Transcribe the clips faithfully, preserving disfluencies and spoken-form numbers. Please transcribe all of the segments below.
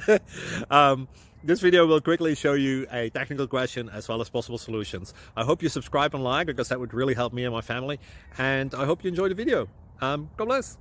um, this video will quickly show you a technical question as well as possible solutions. I hope you subscribe and like, because that would really help me and my family. And I hope you enjoy the video. Um, God bless.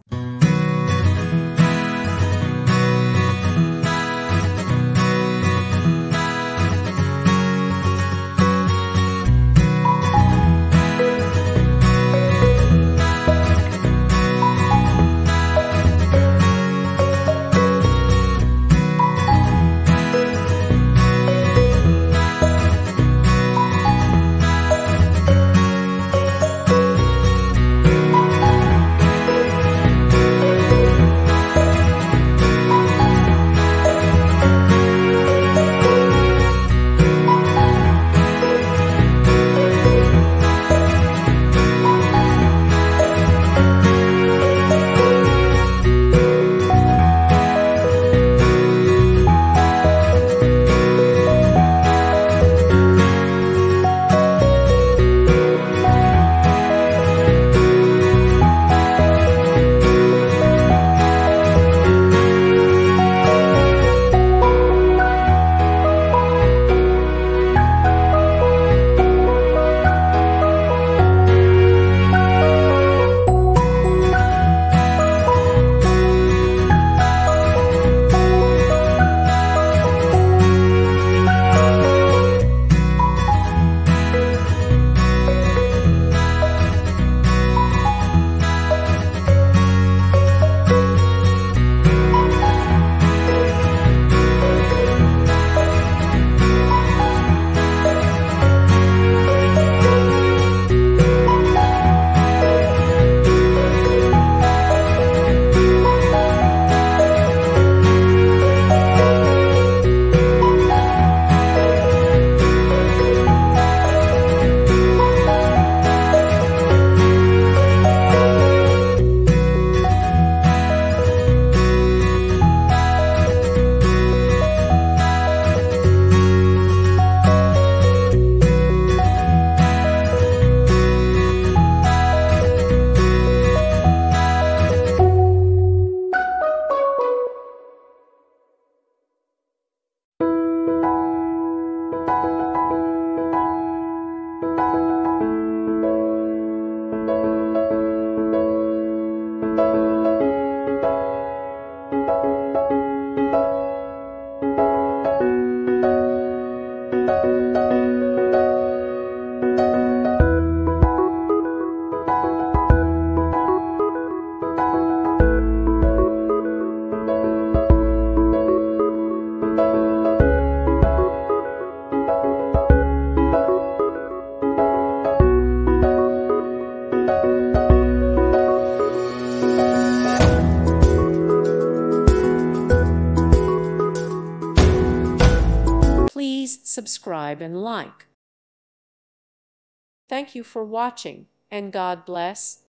Please subscribe and like. Thank you for watching, and God bless.